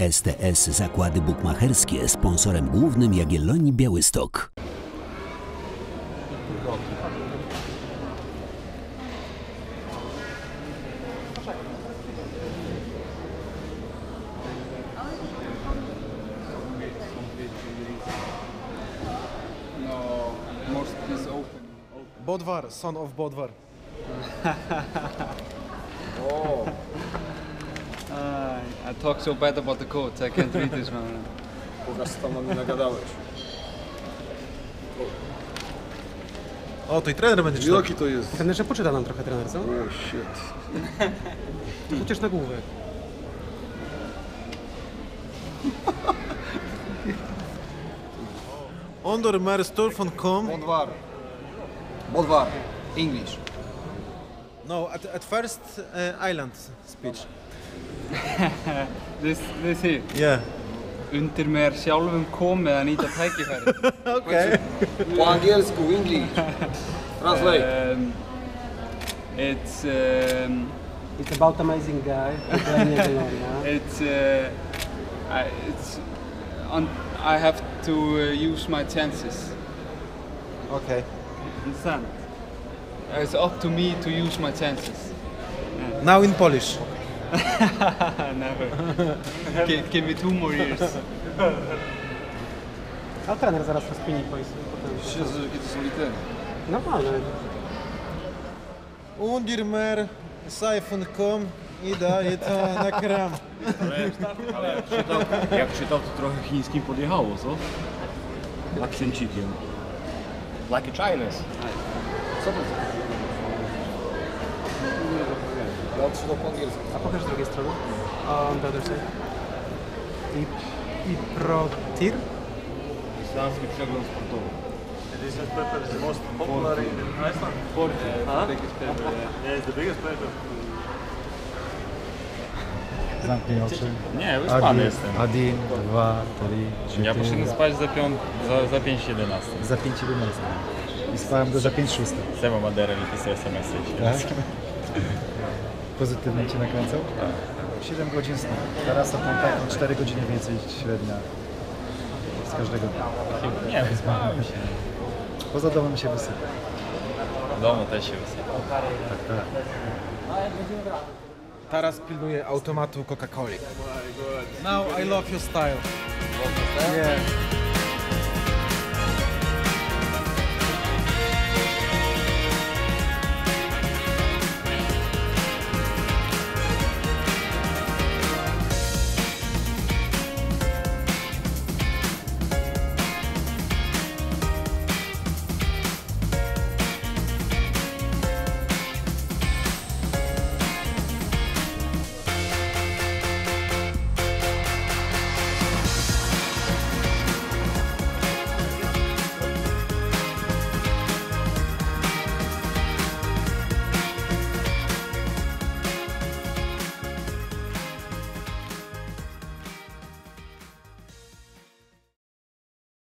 STS Zakłady Bukmacherskie, sponsorem głównym Jagiellonii Białystok. Bodvar, son of Bodvar. Oh. I talk so bad about the coach, I can't read this one. Pokaż, co tam na mnie nagadałeś. O, to i trener będzie czytał. Jaki to jest? Trenerze, poczyta nam trochę trener, co? Oh shit. Chociaż na główek. Onder mer stor van kom. Bodvar. Bodvar. English. No, at first island speech. This here. Yeah. Undir mér sjálfum komið að nýta tækifæri. Okay. Po angielsku, English. Translate. It's about amazing guy. I have to use my chances. Okay. Understand? It's up to me to use my chances. Now in Polish. Never. Give me 2 more years. A trener zaraz rozkmini potem. Jezu, jakie to są litery. Normalne. Onder mer siphon kom i daje to na kram. Ale jak czytał, to trochę chińskim podjechało, co? Akcencikiem. Like a Chinese. Co to jest? Ja odczytał po angielsku. A pokaż z drugiej strony. On the other side. I protir? Islandzki przegląd sportowy. This newspaper is the most popular in Iceland. Biggest paper, Yeah, it's the biggest paper. Zamknij oczy. Nie, wyspany jestem. 1, 2, 3, 4. Ja poszedłem spać za 5:11. Za 5:11. I spałem do za 5:06. Seba Maderę wypisał SMS-y. Tak? Pozytywnie cię nakręcał? Tak. 7 godzin snu. Teraz to taką 4 godziny więcej średnia z każdego dnia. Nie, wyspałem się. Poza domem się wysypia. W domu też się wysypał. Tak, tak. Taras pilnuje automatu Coca-Coli. Now I love your style. Nie.